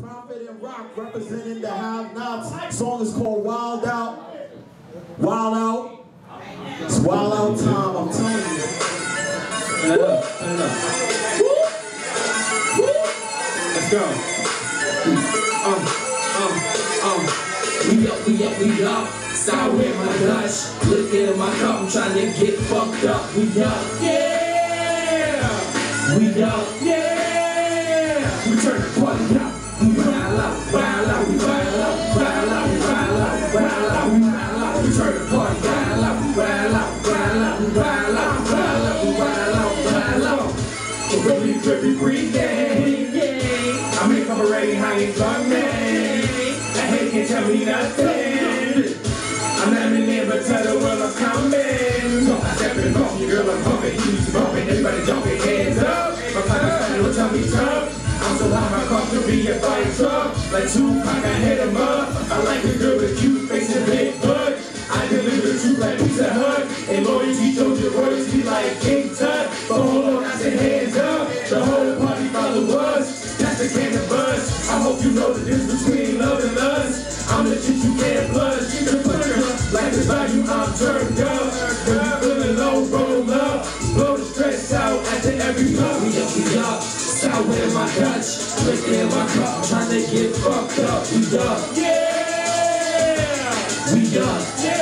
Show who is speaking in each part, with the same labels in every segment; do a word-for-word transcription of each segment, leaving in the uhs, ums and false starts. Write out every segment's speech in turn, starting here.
Speaker 1: Proph three T RoC representing the have-nots. Song is called Wild Out. Wild Out. It's wild out time, I'm telling you.
Speaker 2: Turn it up, turn it up. Let's go. Um, um, um. We up, we up, we up. Sour in my gush. Look in my cup, I'm trying to get fucked up. We up, yeah. We up, yeah. We turn the party up. We wild out, wild out, we wild out, wild out, we wild out, wild out, we wild out. We turn the party wild out, wild out, wild out, we wild out, wild out, we wild out, wild out. Really, really breathing. I make up a rain, I ain't coming. I hate can't tell me nothing. I'm not in there, but tell the world I'm coming. I step in the coffee, girl, I'm pumping. You bumping, everybody jumping, hands up. My partner's don't tell me tough. I'm so high, my car could be a fire truck. Like Tupac, I hit him up. I like a girl with cute face and big butt. I deliver the truth like Pizza Hut. And loyalty told your royalty like King Tut. But hold on, I said hands up. The whole party follow us. That's the can of buzz. I hope you know the difference between love and lust. I'm the shit you can't blush. You can put her like the value, I'm turned up. When you feeling low, roll up. Blow the stress out after every blow. We up, we up. Sour in my Dutch. Liquor in my cup. Trying to get fucked up. We up. Yeah. We up.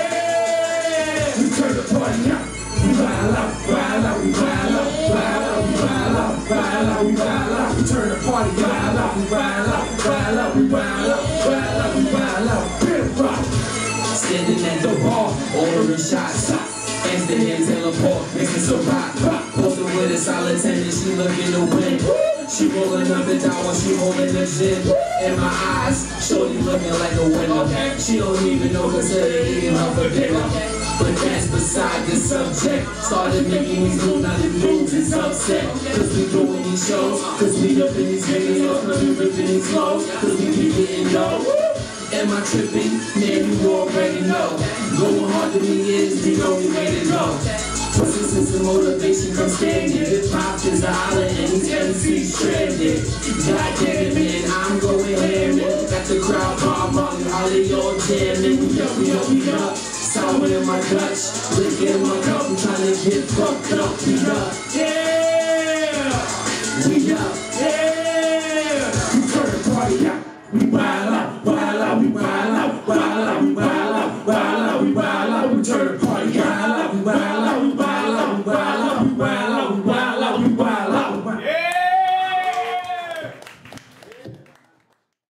Speaker 2: Yeah. We turn the party up. We wild out, wild out, we wild out, wild out, we wild out, wild out, we wild out. We turn the party wild out, we wild out, wild out, we wild out, wild out, we wild out. Pimp rock. Standing at the bar, ordering shots, as the hands teleport, mixing some rock, rock. Posting with a solid ten and she looking to win. She rolling up and down while she holding the gin. In my eyes, shorty looking like a winner. She don't even know cause they're eating her for dinner. But that's beside the subject. Started making these moves, now the moves is upset. Cause we doing these shows, cause we up in these videos, cause we ripping these flows, cause we be getting low. Am I tripping? Man, you already know. Going hard to me is the only way to go. Persistence and motivation from standing. Hip hop is the island and these M Cs stranded. God damn it, man, I'm going ham. Got the crowd bomb on, all of y'all jamming. We up, we up, we up. Sour in my Dutch, liquor in my cup. I'm trying to get fucked up. We up, yeah. We up.